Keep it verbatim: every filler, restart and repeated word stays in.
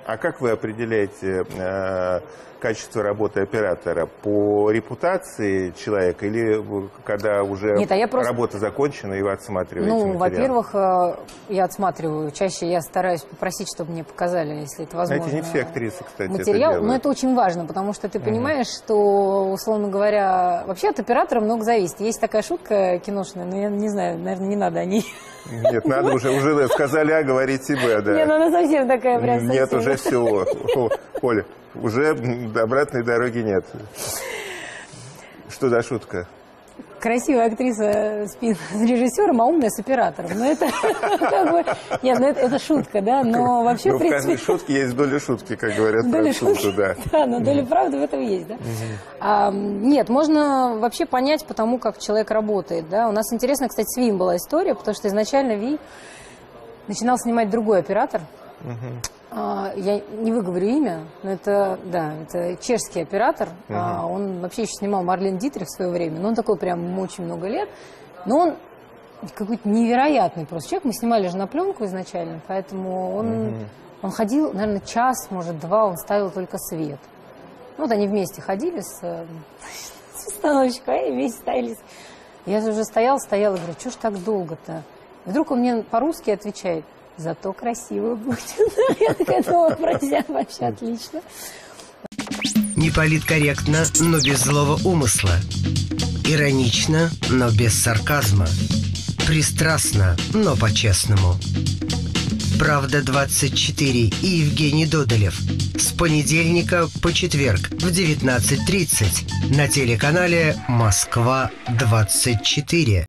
А как вы определяете э, качество работы оператора? По репутации человека или когда уже Нет, а я просто... работа закончена, и вы отсматриваете Ну, материал? во-первых, э, я отсматриваю. Чаще я стараюсь попросить, чтобы мне показали, если это возможно. Знаете, не все актрисы, кстати, материал, это делают. но это очень важно, потому что ты понимаешь, угу. что, условно говоря, вообще от оператора много зависит. Есть такая шутка киношная, но я не знаю, наверное, не надо о ней. Нет, надо уже, уже сказали А, говорите Б, да. Нет, ну она совсем такая прям совсем. Нет, уже все. Оля, уже обратной дороги нет. Что за шутка? Красивая актриса спит с режиссером, а умная с оператором. Ну, это как бы... Нет, ну, это, это шутка, да, но вообще... Ну, в принципе... каждой шутке есть доля шутки, как говорят французы, да. Да, но доля правды в этом есть, да. А, нет, можно вообще понять по тому, как человек работает, да. У нас интересно, кстати, с Вием была история, потому что изначально Ви начинал снимать другой оператор. Я не выговорю имя, но это, да, это чешский оператор. Uh-huh. а, он вообще еще снимал Марлен Дитрих в свое время, но он такой прям ему очень много лет. Но он какой-то невероятный просто человек. Мы снимали же на пленку изначально, поэтому он, uh-huh. он ходил, наверное, час, может, два, он ставил только свет. Ну, вот они вместе ходили с, с установщиком, и вместе ставили. Я уже стоял, стоял и говорю, что ж так долго-то? И вдруг он мне по-русски отвечает: зато красиво будет. Я такая, ну, друзья, вообще отлично. Не политкорректно, но без злого умысла. Иронично, но без сарказма. Пристрастно, но по-честному. «Правда двадцать четыре» и Евгений Додолев. С понедельника по четверг в девятнадцать тридцать на телеканале «Москва двадцать четыре».